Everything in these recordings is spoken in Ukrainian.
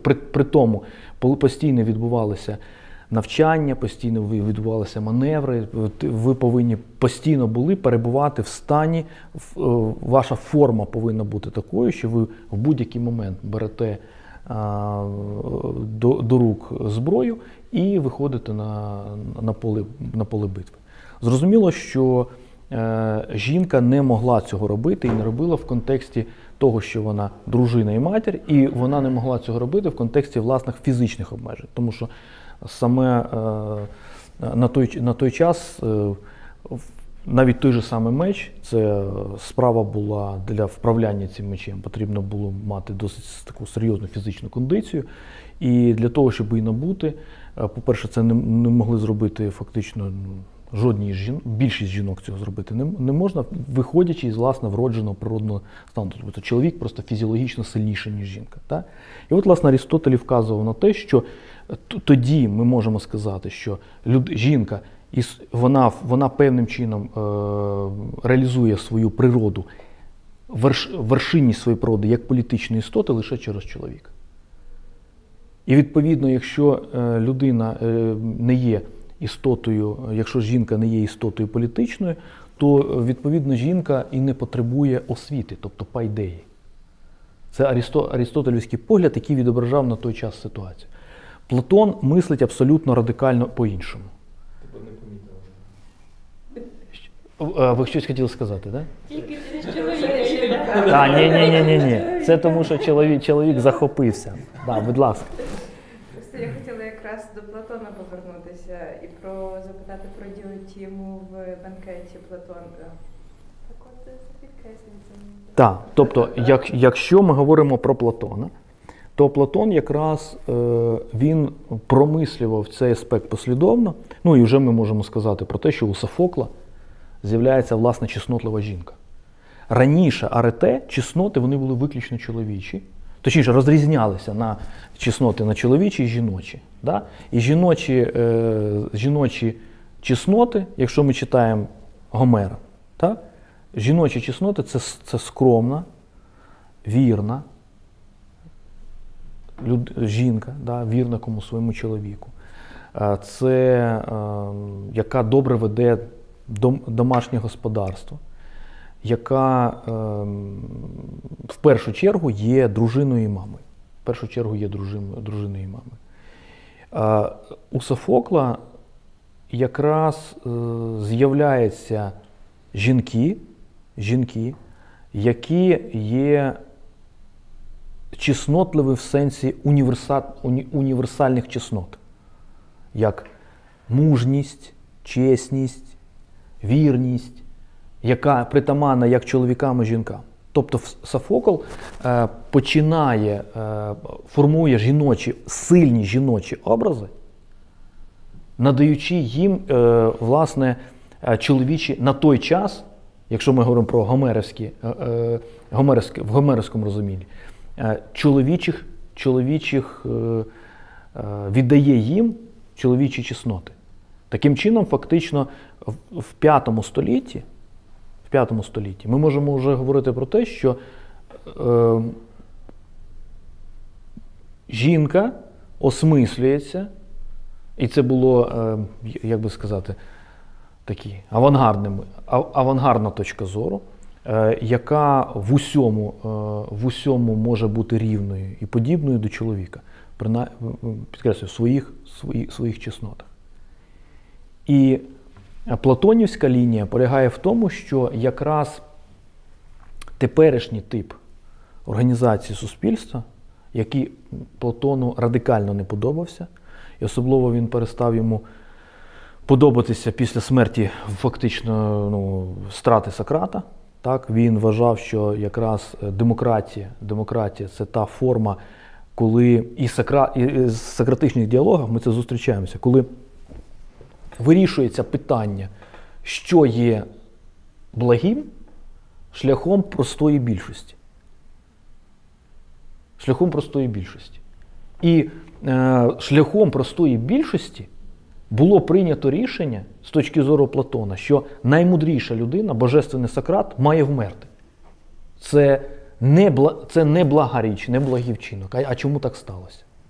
при тому постійно відбувалися навчання, постійно відбувалися маневри, ви повинні постійно перебувати в стані, ваша форма повинна бути такою, що ви в будь-який момент берете до рук зброю і виходите на поле битви. Зрозуміло, що жінка не могла цього робити і не робила в контексті того, що вона дружина і матір, і вона не могла цього робити в контексті власних фізичних обмежень. Тому що саме на той час навіть той же самий меч, це справа була для вправляння цим мечем, потрібно було мати досить таку серйозну фізичну кондицію. І для того, щоб її набути, по-перше, це не могли зробити фактично більшість жінок цього зробити не можна, виходячи із власне вродженого природного стану. Тобто чоловік просто фізіологічно сильніший, ніж жінка. Так? І от, власне, Арістотель вказував на те, що тоді ми можемо сказати, що жінка, вона певним чином реалізує свою природу, вершинність своєї природи як політичної істоти лише через чоловіка. І відповідно, якщо людина не є істотою, якщо жінка не є істотою політичною, то відповідно жінка і не потребує освіти, тобто пайдеї. Це арістотелівський погляд, який відображав на той час ситуацію. Платон мислить абсолютно радикально по-іншому. Ви щось хотіли сказати, так? Тільки через чоловіка. Так, ні. Це тому, що чоловік захопився. Так, будь ласка. Просто я хотіла якраз до Платона повернутися і запитати про діотіму в бенкеті Платона. Так от, так, тобто, якщо ми говоримо про Платона, то Платон якраз він промислював цей аспект послідовно. Ну і вже ми можемо сказати про те, що у Софокла з'являється, власне, чеснотлива жінка. Раніше арете, чесноти, вони були виключно чоловічі. Точніше, розрізнялися на чесноти на чоловічі і жіночі. Да? І жіночі чесноти, якщо ми читаємо Гомера, так? Жіночі чесноти це скромна, вірна жінка, да? Вірна своєму чоловіку. Це яка добре веде домашнє господарство, яка в першу чергу є дружиною і мамою. В першу чергу є дружиною і мамою. У Софокла якраз з'являються жінки, які є чеснотливі в сенсі універсальних чеснот, як мужність, чесність, вірність, яка притаманна як чоловікам і жінкам. Тобто Софокл формує сильні жіночі образи, надаючи їм, власне, чоловічі на той час, якщо ми говоримо про в гомерівському розумінні, чоловічих віддає їм чоловічі чесноти. Таким чином, фактично, в V столітті ми можемо вже говорити про те, що жінка осмислюється, і це було, як би сказати, авангардна точка зору, яка в усьому може бути рівною і подібною до чоловіка, підкреслюю, в своїх чеснотах. І платонівська лінія полягає в тому, що якраз теперішній тип організації суспільства, який Платону радикально не подобався, і особливо він перестав йому подобатися після смерті, фактично, страти Сократа. Так, він вважав, що якраз демократія – це та форма, коли і з сократичних діалогів ми це зустрічаємося, коли вирішується питання, що є благим, шляхом простої більшості. І шляхом простої більшості було прийнято рішення з точки зору Платона, що наймудріша людина, божественний Сократ, має вмерти. Це не блага річ, не благий вчинок. А чому так сталося?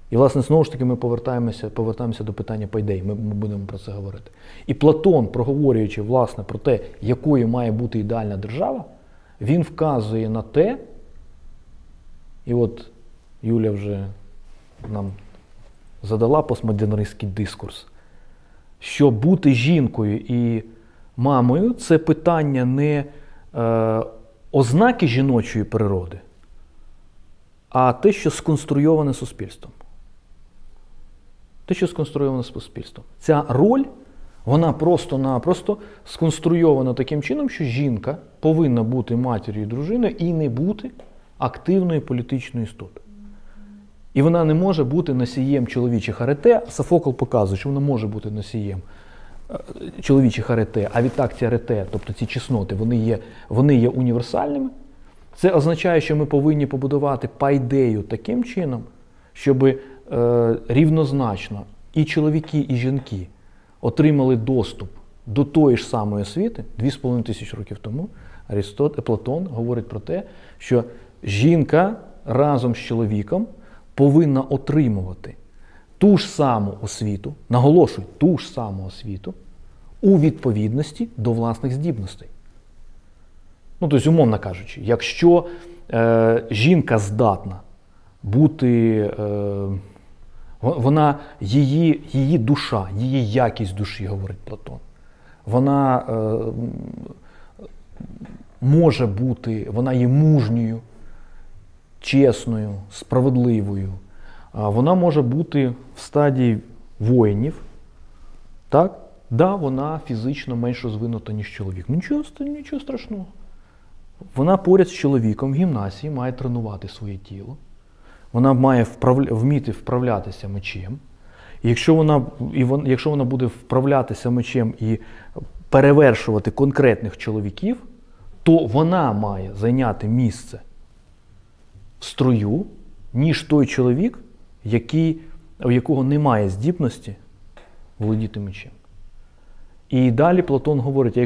І, власне, знову ж таки, ми повертаємося до питання пайдей, ми будемо про це говорити. І Платон, проговорюючи, власне, про те, якою має бути ідеальна держава, він вказує на те, і от Юля вже нам задала постмодернистський дискурс, що бути жінкою і мамою – це питання не ознаки жіночої природи, а те, що сконструйоване суспільством. Те, що сконструйоване суспільством. Ця роль, вона просто-напросто сконструйована таким чином, що жінка повинна бути матір'ю і дружиною і не бути активною політичною істотою. І вона не може бути носієм чоловічих арете. Софокл показує, що вона може бути носієм чоловічих арете, а відтак ці арете, тобто ці чесноти, вони є універсальними. Це означає, що ми повинні побудувати пайдею таким чином, щоб рівнозначно і чоловіки, і жінки отримали доступ до тої ж самої освіти. 2500 років тому Платон говорить про те, що жінка разом з чоловіком повинна отримувати ту ж саму освіту, наголошую, ту ж саму освіту у відповідності до власних здібностей. Ну, тобто, умовно кажучи, якщо жінка здатна бути, її душа, її якість душі, говорить Платон, вона може бути, вона є мужньою, чесною, справедливою, вона може бути в стадії воїнів, так? Да, вона фізично менш розвинута, ніж чоловік. Нічого страшного. Вона поряд з чоловіком в гімнасії має тренувати своє тіло. Вона має вміти вправлятися мечем. І якщо вона буде вправлятися мечем і перевершувати конкретних чоловіків, то вона має зайняти місце в строю, ніж той чоловік, у якого немає здібності володіти мечем. І далі Платон говорить,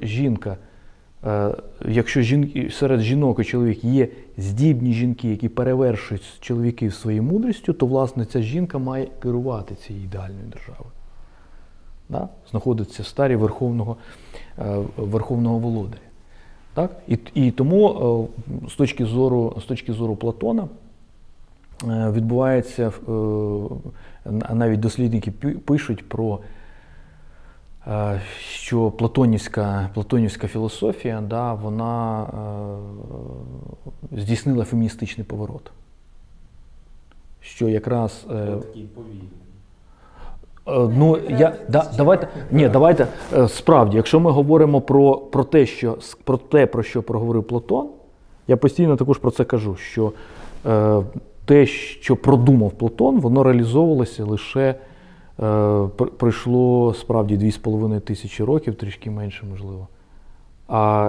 якщо серед жінок і чоловік є здібні жінки, які перевершують чоловіків своєю мудрістю, то, власне, ця жінка має керувати цією ідеальною державою. Да? Знаходиться в старі верховного володаря. Так? І тому, з точки зору Платона, відбувається, навіть дослідники пишуть про, що платонівська філософія, да, вона здійснила феміністичний поворот. Що якраз... Такий повільний. Давайте, справді, якщо ми говоримо про те, про що проговорив Платон, я постійно також про це кажу, що те, що продумав Платон, воно реалізовувалося лише, пройшло справді 2500 років, трішки менше, можливо. А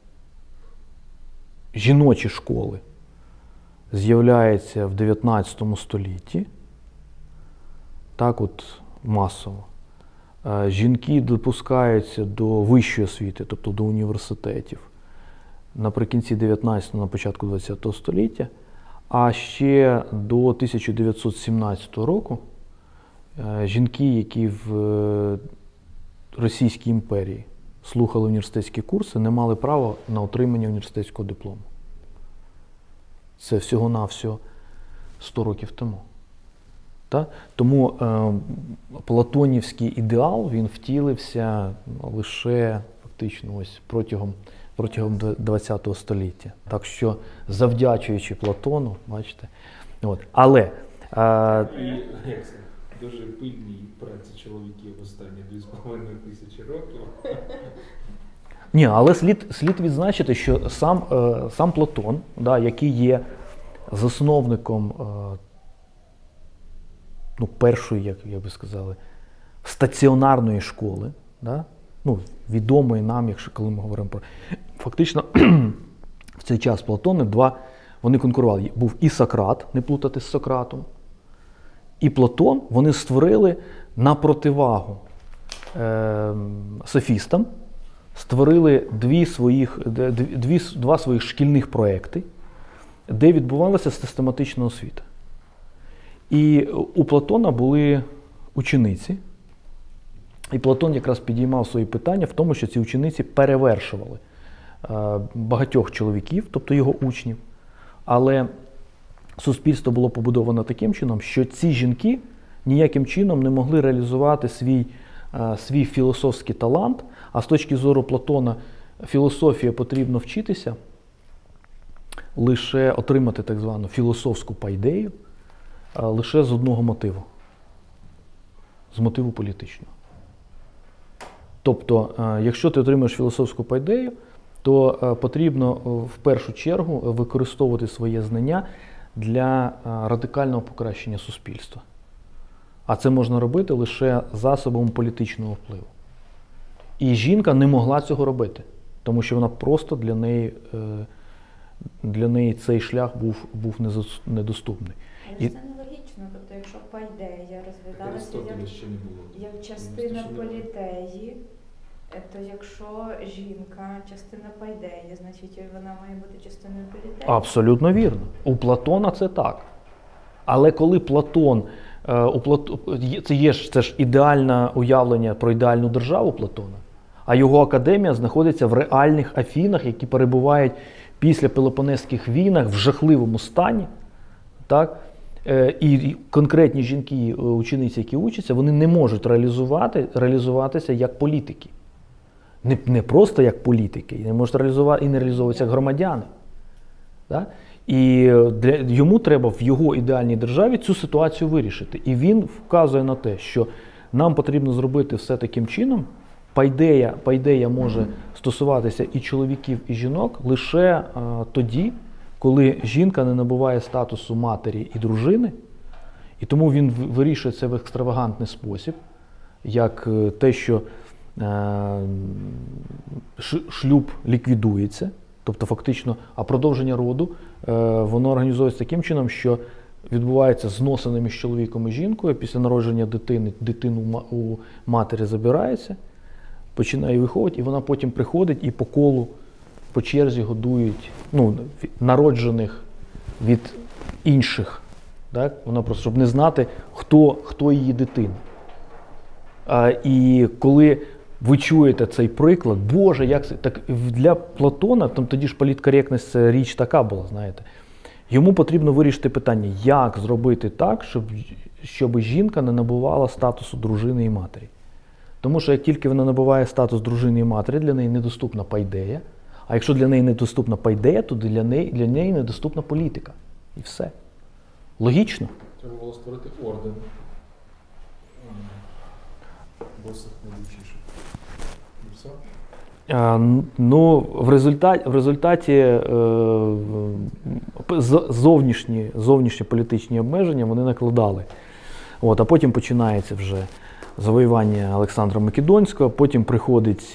жіночі школи з'являються в 19 столітті, так от масово. Жінки допускаються до вищої освіти, тобто до університетів, наприкінці 19-го, на початку 20-го століття, а ще до 1917 року жінки, які в Російській імперії слухали університетські курси, не мали права на отримання університетського диплому. Це всього-навсього 100 років тому. Так? Тому платонівський ідеал, він втілився лише фактично ось протягом 20 століття. Так що, завдячуючи Платону, бачите. От. Але... Дуже пильній праці чоловіків останні 2500 років. Ні, але слід відзначити, що сам Платон, да, який є засновником першої, як би сказали, стаціонарної школи, да, відомої нам, коли ми говоримо про... Фактично, в цей час Платони вони конкурували. Був і Сократ, не плутати з Сократом, і Платон. Вони створили на противагу софістам, створили два своїх шкільних проекти, де відбувалася систематична освіта. І у Платона були учениці, і Платон якраз підіймав свої питання в тому, що ці учениці перевершували багатьох чоловіків, тобто його учнів, але суспільство було побудовано таким чином, що ці жінки ніяким чином не могли реалізувати свій філософський талант, а з точки зору Платона філософія потрібно вчитися, лише отримати так звану філософську пайдею, лише з одного мотиву. З мотиву політичного. Тобто, якщо ти отримаєш філософську пайдею, то потрібно в першу чергу використовувати своє знання для радикального покращення суспільства. А це можна робити лише засобом політичного впливу. І жінка не могла цього робити, тому що вона просто для неї цей шлях був недоступний. Але ж це нелогічно, тобто якщо пайдея розглядалася Аристотеля ще не було. як частина політеї, то якщо жінка частина пайдеї, значить вона має бути частиною політеї? Абсолютно вірно. У Платона це так. Але коли Платон, це ж ідеальне уявлення про ідеальну державу Платона, а його академія знаходиться в реальних Афінах, які перебувають після Пелопонезьких війнах в жахливому стані, так? І конкретні жінки, учениці, які учаться, вони не можуть реалізуватися як політики. Не просто як політики, і не можуть реалізовуватися як громадяни. Так? І йому треба в його ідеальній державі цю ситуацію вирішити. І він вказує на те, що нам потрібно зробити все таким чином. Пайдея може стосуватися і чоловіків, і жінок лише тоді, коли жінка не набуває статусу матері і дружини. І тому він вирішує це в екстравагантний спосіб, як те, що шлюб ліквідується, тобто фактично, а продовження роду, воно організується таким чином, що відбувається зносини між чоловіком і жінкою, після народження дитину у матері забирається, починає виховувати, і вона потім приходить і по колу, по черзі годують народжених від інших. Так? Вона просто, щоб не знати, хто її дитина. І коли ви чуєте цей приклад, Боже, як це? Так для Платона, там тоді ж політкоректність, це річ така була, знаєте. Йому потрібно вирішити питання, як зробити так, щоб жінка не набувала статусу дружини і матері. Тому що як тільки вона набуває статус дружини і матері, для неї недоступна пайдея. А якщо для неї недоступна пайдея, то для неї недоступна політика. І все. Логічно? Треба було створити орден. Босих не вчиш. І все? В результаті зовнішні політичні обмеження вони накладали. А потім починається вже завоювання Олександра Македонського, потім приходить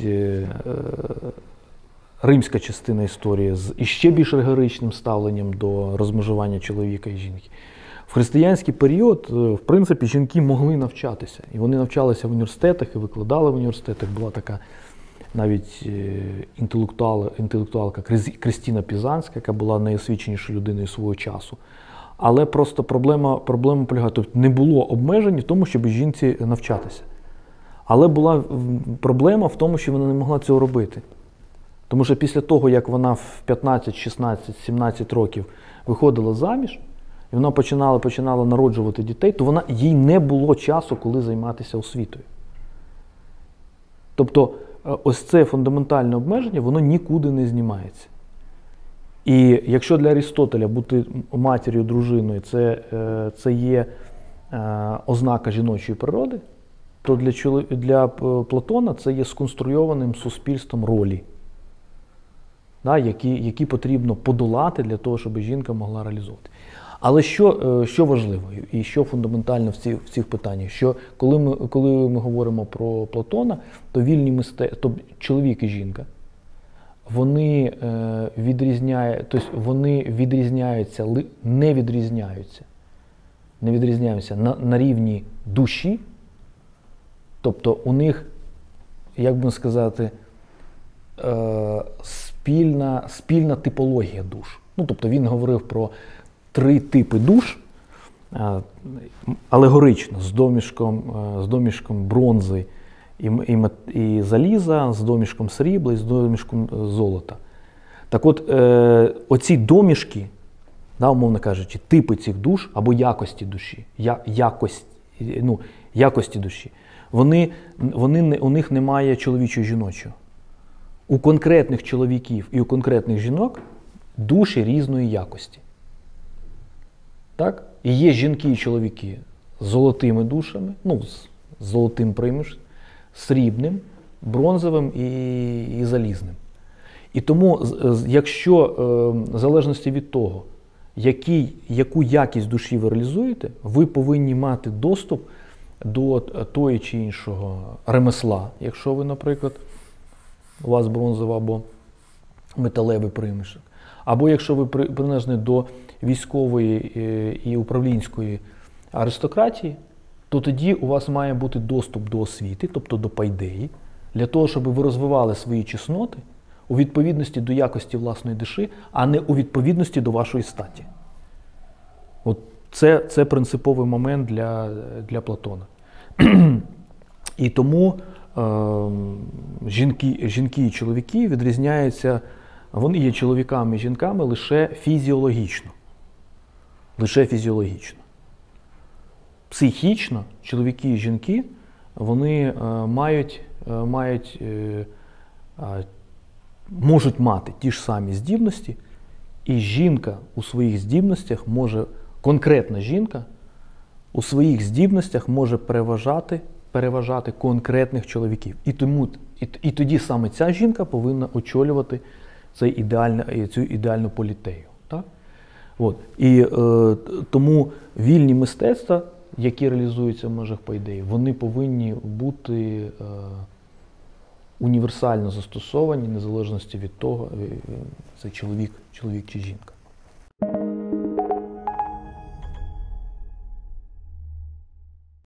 римська частина історії з іще більш ригоричним ставленням до розмежування чоловіка і жінки. В християнський період, в принципі, жінки могли навчатися. І вони навчалися в університетах і викладали в університетах. Була така навіть інтелектуалка Крістіна Пізанська, яка була найосвіченішою людиною свого часу. Але просто проблема полягає. Тобто не було обмежень в тому, щоб жінці навчатися. Але була проблема в тому, що вона не могла цього робити. Тому що після того, як вона в 15, 16, 17 років виходила заміж, і вона починала народжувати дітей, то їй не було часу, коли займатися освітою. Тобто ось це фундаментальне обмеження, воно нікуди не знімається. І якщо для Арістотеля бути матір'ю, дружиною це є ознака жіночої природи, то для Платона це є сконструйованим суспільством ролі, які потрібно подолати для того, щоб жінка могла реалізовувати. Але що важливо і що фундаментально в цих питаннях, що коли ми говоримо про Платона, то вільні мистецтва, то чоловік і жінка, вони не відрізняються на рівні душі, тобто у них, як би сказати, спільна типологія душ. Тобто він говорив про 3 типи душ, алегорично з домішком бронзи і заліза, з домішком срібла і з домішком золота. Так от, оці домішки, да, умовно кажучи, типи цих душ або якості душі, якості душі, у них немає чоловічо-жіночого. У конкретних чоловіків і у конкретних жінок душі різної якості. Так? І є жінки і чоловіки з золотими душами, з золотим приміш, срібним, бронзовим і залізним. І тому, якщо в залежності від того, яку якість душі ви реалізуєте, ви повинні мати доступ до того чи іншого ремесла, якщо ви, наприклад, у вас бронзовий або металевий примішок. Або якщо ви приналежні до військової і управлінської аристократії, то тоді у вас має бути доступ до освіти, тобто до пайдеї, для того, щоб ви розвивали свої чесноти у відповідності до якості власної душі, а не у відповідності до вашої статі. От це принциповий момент для Платона. І тому жінки і чоловіки відрізняються, вони є чоловіками і жінками лише фізіологічно. Лише фізіологічно. Психічно чоловіки і жінки, вони можуть мати ті ж самі здібності, і жінка у своїх здібностях може, конкретна жінка у своїх здібностях може переважати конкретних чоловіків. І тоді саме ця жінка повинна очолювати цю ідеальну політею. Так? От. І тому вільні мистецтва, які реалізуються в межах пайдеї, вони повинні бути універсально застосовані, незалежності від того, це чоловік чи жінка.